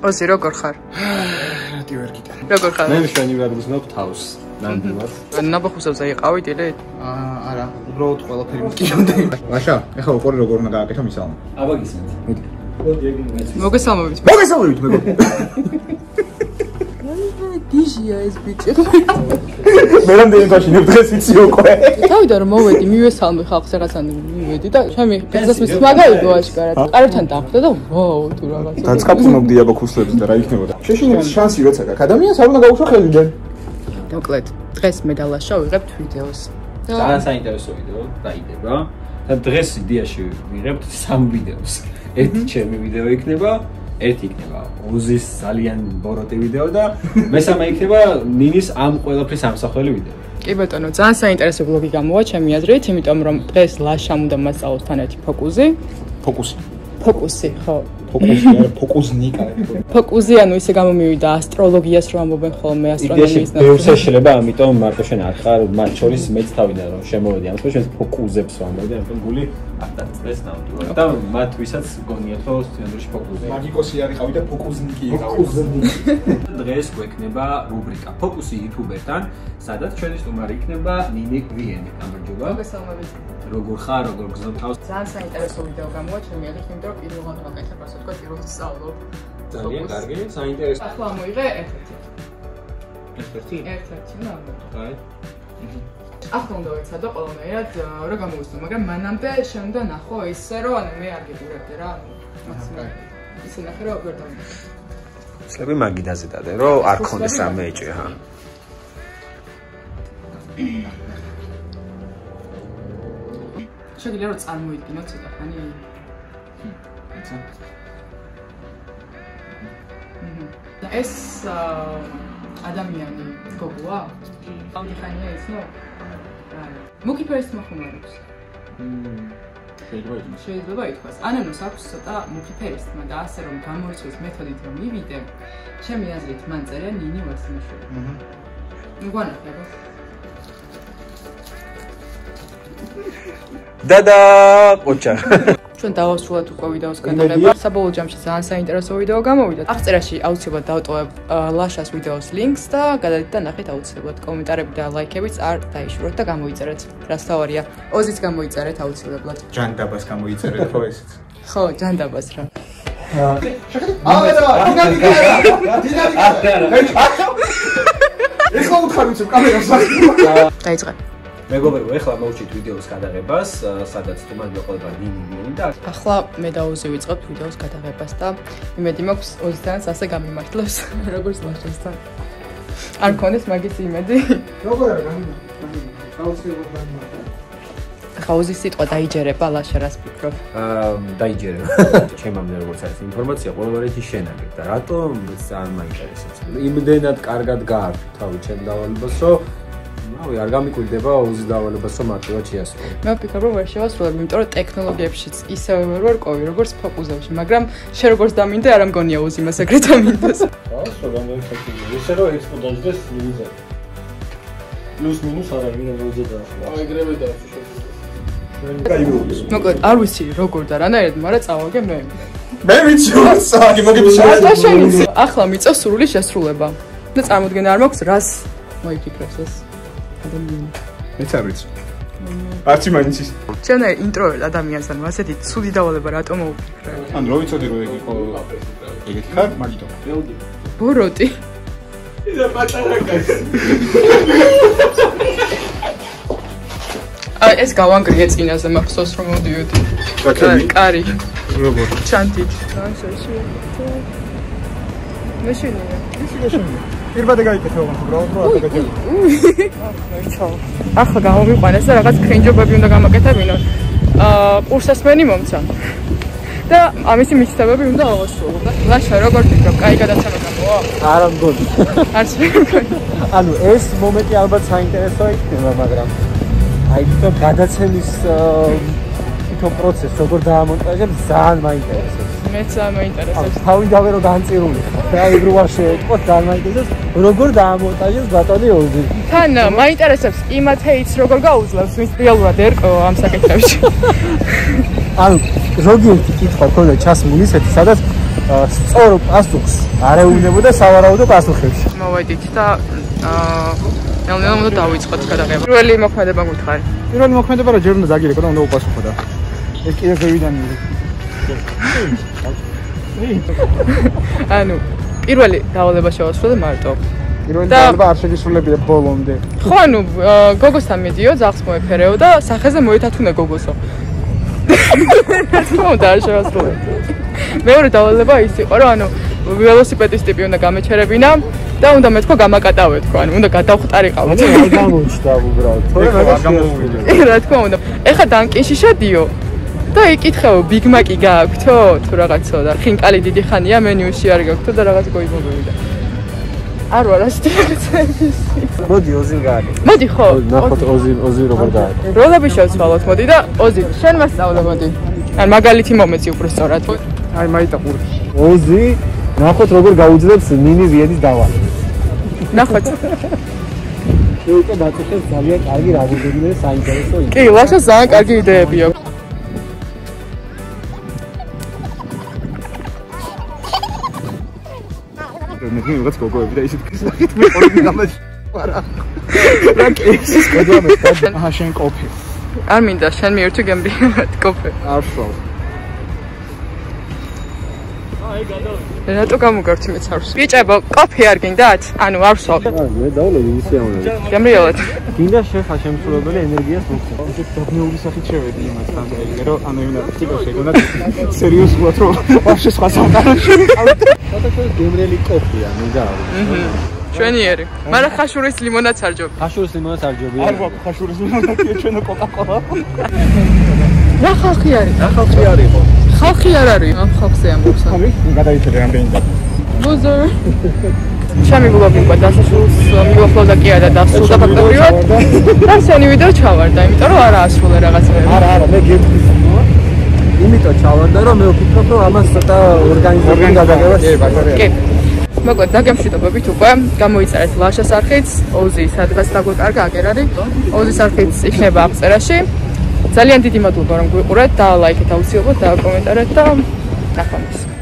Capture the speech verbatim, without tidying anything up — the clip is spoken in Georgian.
ოზი, როგორ ხარ? რატი ვერ გიტან. როგორ ხარ? მე მშვენი ვერ გზნობ თავს. ნამდვილად. ნაბახუსებზე იყავი დილით? აა, არა, უბრალოდ ყველაფერი მტკიცებდი. მაშა, ეხლა უყური როგორ უნდა გააკეთო მისალმა. აბა გისმენთ. მიდი. მოგესალმებით. მოგესალმებით მეგობრო. დიჟია ეს ბიჭი. მე რამდენი გაშინებ დღეს იცი უკვე. თავიდან რომ მოვედი, მივესალმე ხალხს რაღაცან მივედი და ჩემი პეზასმის მაგალითო აშკარად. კარებთან დახვდა და ვაუ თუ რაღაცა. დაწყაფუნობდი აბა ქუსლებს და რა იქნებოდა. შეშინების შანსი როცა გაქვს. ადამიანს არ უნდა გაუშვა ხელიდან. მოკლედ, დღეს მე და ლაშა ვიღებთ ვიდეოს. ძალიან საინტერესო ვიდეო დაიდება და დღეს იდეაში ვიღებთ სამ ვიდეოს. ერთი ჩემი ვიდეო იქნება, ერთი იქნება ოზის ძალიან ბოროტი ვიდეო და მესამე იქნება ნინის ამ ყველაფრის ამსახველი ვიდეო. კი ბატონო, ძალიან საინტერესო ვლოგი გამოვა ჩემი აზრით, იმიტომ რომ დღეს ლაშამ უნდა მასწავლოს თან ერთი ფოკუსი. ფოკუსი. ფოკუსი, ხო. ფოკუსი არა, ფოკუსნიკა. ფოკუსი, ანუ ისე გამომივიდა ასტროლოგიას რომ ამბობენ ხოლმე ასტრონომიის ნაცვლად. ბევრს შეიძლება, ამიტომ მარტო შენ არ ხარ, მათ შორის მეც თავიდან რომ შემოვედი ამ შემთხვევაში ფოკუსებს ვამბობდი, ამიტომ გული არ დაწეს ნამდვილად. და მათ ვისაც გონიათ რომ სცენარში ფოკუსი. მაგიკოსი არიყავი და ფოკუსნიკი იყავი. დღეს გვექნება რუბრიკა ფოკუსი იუთუბერთან, სადაც ჩვენი სტუმარი იქნება ნინი გვიენი. გამარჯობა. მოგესალმებით. როგორ ხარ, როგორ გზნობ თავს? ძალიან საინტერესო ვიდეო გამოვა ჩემი აზრით, იმიტომ რომ პირველად ვაკეთებ, ასე ვთქვათ, პირველად ვსწავლობ. ძალიან კარგი, საინტერესო. ახლა მოიღე ერთ-ერთი. ერთ-ერთი? ერთ-ერთი, ნუ ამბობ. აი. ახლა უნდა ვიცადო ყველანაირად რა გამოვისწრო, მაგრამ მანამდე შენ უნდა ნახო ისე რომ ანუ მე არ გიყურებდი რა, ანუ მაქსიმალურად ისე ნახე რომ ვერ დავიდე. შეიძლება მაგიდაზე დადე, რომ არ ქონდეს რამე ეჭე, ჰა. შეგიძლია რომ წარმოიდგინო ცოტა ხანი. და ეს ადამიანი გოგოა? ამი ხანია ისო? მუქი ფერის მოხმარებს. შეიძლება ითქვას. შეიძლება ითქვას. ანანოს აქვს ცოტა მუქი ფერის თმა და ასე რომ გამოიწვევს მეთოდით რომ მივიდე, ჩემი აზრით მან წერია ნინი ვასიმაშვილი. აჰა. ნუ განახება. დადა ყოჩა. ჩვენ დავასრულეთ უკვე ვიდეოს გადაღება. საბოლოო ჯამში ძალიან საინტერესო ვიდეო გამოვიდა. აღწერაში აუცილებლად დავტოვებ ლაშას ვიდეოს ლინკს და გადადით და ნახეთ აუცილებლად. კომენტარები და ლაიქებიც არ დაიშუროთ და გამოიწერეთ. რაც თავარია. ოზიც გამოიწერეთ აუცილებლად. ჯანდაბას გამოიწერეთ ხო ესეც? ხო, ჯანდაბას რა. აა, დინამიკა. დინამიკა. ეხლა უთხარ ვიცი კამერას. დაიწყე. მეგობრებო, ეხლა მოვჭით ვიდეოს გადაღებას, სადაც თუმად მოყოლება ნინი გვიენი და ახლა მე და ოზი ვიწყებთ ვიდეოს გადაღებას და იმედი მაქვს ოზიდანაც ასე გამიმართლებს, როგორც ლაშასთან. არ მქონდეს მაგის იმედი? როგორ არის გამიმართლა? აუცილებლად გამიმართლა. ახლა ოზის სიტყვა დაიჯერება ლაშა რას ფიქრობ? აა დაიჯერება. ჩემამდე როგორც არის ინფორმაცია, ყველაფერი შენაგებ და რატომ ძალიან მაინტერესებს. იმდენად კარგად გააქვს თავი ჩემ დავალებას, რომ რავი, არ გამიკვირდება ოზის დავალებას, რომ მარტივად შეასრულო. მე ვფიქრობ, რომ ვერ შევასრულებ, იმიტომ რომ ტექნოლოგიებშიც ისევე ვერ ვარ ყოფილი, როგორც ფოკუსებში, მაგრამ შენ როგორც დამინდა, არ ამგონია ოზი მას ეგრეთ ამინდას. აა, სწორად მოიხსენე. ისე რომ ექსპო დაждდეს ლიზა. პლუს მინუს არა, მინუს ოცდა და. აი, ეგრევე და მოკლედ, არ ვიცი როგორ და რანაირად, მაგრამ წავაგე მე. მე ვიცი რომ წავაგე, მოგიფიქრე. და შენ იცი, ახლა მიწევს სრული შესრულება. და წარმოდგენა არ მაქვს, რას მოიფიქრებს ეს ადამიანი. მეც არ ვიცი. არც მაინც ის. ჩემ ინტროვერტ ადამიანს ანუ ასეთი ცუდი დავალება რატომ მოვიფიქრე? ან რო ვიცოდი რომ ეგ იყო ეგეთი ხარ, მაგითო. ბოროტი. ისა პატარა კაცი. აი ეს გავანგრიე წინაზე მახსოვს რომ მოდიოდი. კარი. კარი. როგორ? ჩანთით. ანსაში. მეშინია. ისი გაშენია. პირბადე გაიკეთე ოღონდ უბრალოდ რა დაგაჭირე. ახლა გამომიყვანეს და რაღაც კრინჯობები უნდა გამაკეთებინო. აა კურსასმენი მომცა. და ამისი მითითებები უნდა ავასრულო. ლაშა როგორ ფიქრობ, კაი გადაცემა გამოვა? არა მგონი. არც მეგონი. ანუ ეს მომენტი ალბათ საინტერესო იქნება, მაგრამ აი თვითონ გადაცემის თვითონ პროცესი როგორ დაამონტაჟებს ძალიან მაინტერესებს. მეც ძალიან მაინტერესებს. თავიდანვე რომ განწირული ხარ. და ეგ როა შეეთყო ძალიან მაინტერესებს როგორ დაამონტაჟებს ბატონი ოზი. თან მაინტერესებს იმათ ჰეიტს როგორ გაუძლებს, ვინც რეალურად ერკო ამ საკითხებში. ანუ ზოგიერთი კითხვა ქონდა ჩასმული ისეთი, სადაც სწორ პასუხს არ ეუბნებოდა სავარაუდო პასუხებში. მოვედით და აა ნელ-ნელა უნდა დავიწყოთ გადაღება. პირველი მოქმედება გითხარი. პირველი მოქმედება რა ჯერ უნდა დაგირეკო და უნდა უპასუხო და ეს კიდე ზევიდან ანუ პირველი დავალება შევასრულე და მარტო. პირველი დავალება არ შეგისრულებია ბოლომდე. ხო, ანუ გოგოსთან მიდიო, ძაღლს მოეფერეო და სახეზე მოეთათუნე გოგოსო. რა თქმა უნდა არ შევასრულე. მეორე დავალება ის იყო, რომ ანუ ველოსიპედის ტიპი უნდა გამეჩერებინა და უნდა მეთქვა გამაკატავე თქო, ანუ უნდა გადავხტარიყავ. ანუ არ გამოჩნდა უბრალოდ. თორე მაგას გამოვიდა. რა თქმა უნდა. ეხა დანკინში შედიო. და იკითხეო, ბიგ მაკი გააქვთო თუ რაღაცო და ხინკალი დიდი ხანია მენიუში არ გაქვთო და რაღაც გოიმოვიდა. არ ვარ ასტიარის. მოდი ოზი გააკე. მოდი ხო. ნახოთ ოზი ოზი როგორ გააკე. როლები შევცვალოთ მოდი და ოზი შენ მასწავლე მოდი. ან მაგალითი მომეცი უფრო სწორად. აი მაიტა ყური. ოზი ნახოთ როგორ გაუძლებს მინი ვიედის დავალებას. ნახოთ. შეიძლება დაწესოს ძალიან კარგი რაღაცები და საინტერესო იდეა. კი, ლაშას ძალიან კარგი იდეები აქვს. მე ვიღაც გოგოები და ისეთ კისლახით მე ყოლები გამაჩ არა რა კეისის გადამე აჰა შენ კოფი არ მინდა შენ მიერთო გემრიად კოფი არ ვშავ აი გადავ რატო გამოგარჩი მეც არ ვსვი ბიჭებო კოფი არ გინდათ ანუ არ ვსვავ მე დავლები ისე ამბობ გემრიელად გინდა შეხა შემსრულებელი ენერგიას მოხდა ისეთ დაბნეული სახით შევედი იმასთან და რომ ანუ იმენა ტიპში გონდა სერიოზულად რომ ვაფშე სხვა სამყაროში ფოტოშოპის გემრიელი კოფია მინდა აჰა ჩვენიერი მაგრამ ხაშურის ლიმონადს არ ჯობ ხაშურის ლიმონადს არ ჯობია არ გვაქვს ხაშურის ლიმონადია ჩვენო კოკა-კოლა რა ხალხი არის რა ხალხი არისო ხალხი არ არის ამ ხალხზე ამბობს ხალხი გადაიწერე რამდენი და ლუზერ ჩემი ბლოგი უკვე დასასრულს მიუახლოვდა კი არა დასრულდა ფაქტობრივად და სენი ვიდეო ჩავარდა იმიტომ რომ არა ასრულე რაღაცები არა არა მე გემთვის იმიტომ ჩავარდა რომ მე ვფიქრობ რომ ამას ცოტა ორგანიზებული გადაღება შეიძლება კი მოკლედ დაგემშვიდობებით უკვე გამოიწერეთ ლაშას არხიც ოზი სადღაც დაგვეკარგა აგერ არის ოზის არხიც იქნება აღწერაში ძალიან დიდი მადლობა რომ გვიყურეთ და ლაიქეთ აუცილებლად და კომენტარეთ და ნახვამდის